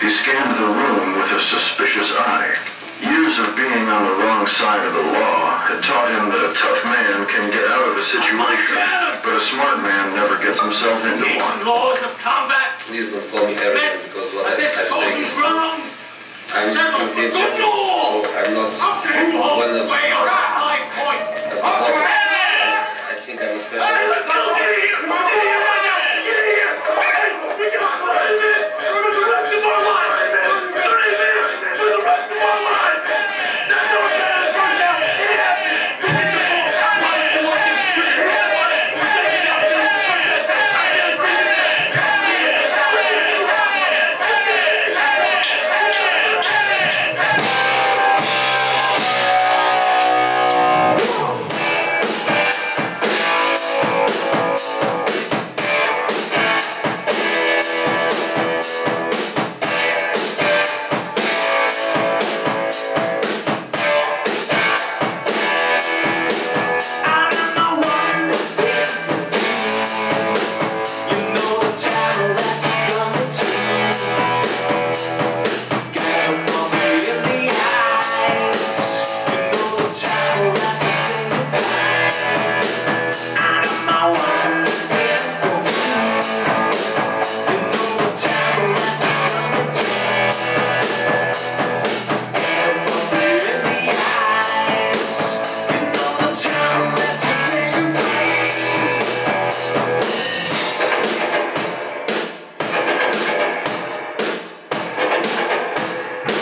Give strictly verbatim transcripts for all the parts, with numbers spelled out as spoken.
He scanned the room with a suspicious eye. Years of being on the wrong side of the law had taught him that a tough man can get out of a situation, but a smart man never gets himself into one. Laws of combat. Please don't call me arrogant because what I, I'm saying is wrong. I'm intelligent, so I'm not one of, of the bottom. I think I'm a special.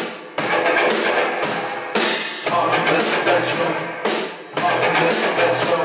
That's right. That's right.